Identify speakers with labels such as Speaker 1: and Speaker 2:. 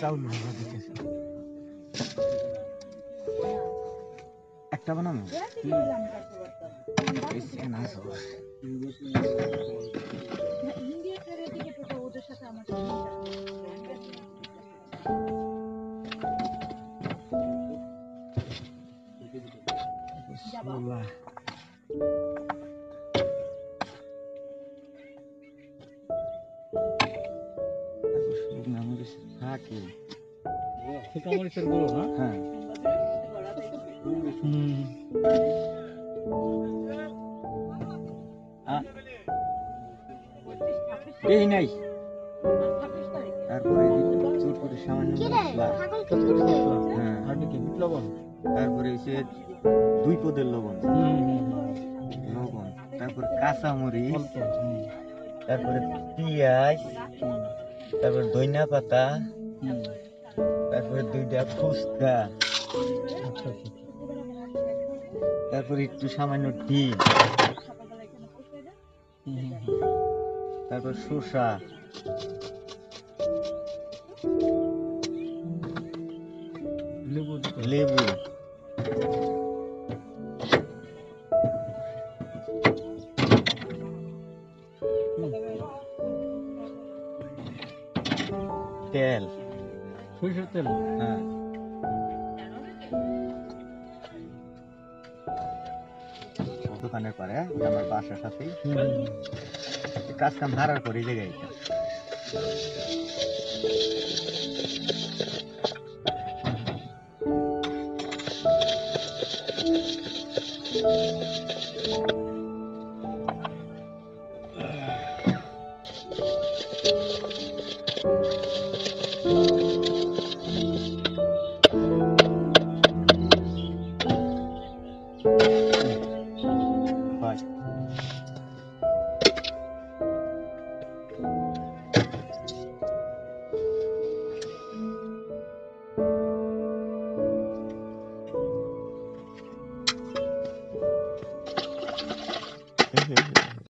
Speaker 1: চাউল ভাজা দিতেছে একটা বানানো ছোট মরিচের গুঁড়ো না? হ্যাঁ। এই নাই তারপরে চুর করে সামান্য মশলা, হ্যাঁ লবণ, তারপরে এসে 2 পদের লবণ, তারপর কাঁচামরিচ, তারপরে পেঁয়াজ, তারপরে ধনিয়া পাতা, তারপরে 2টা ফুচকা, তারপরে একটু সামান্য ডিম, তারপর শসা, লেবু, তেল, সরিষার তেল, হ্যাঁ, দোকানের পরে আমার বাসার সাথেই কাজ কাম হারার পরে এই জায়গায়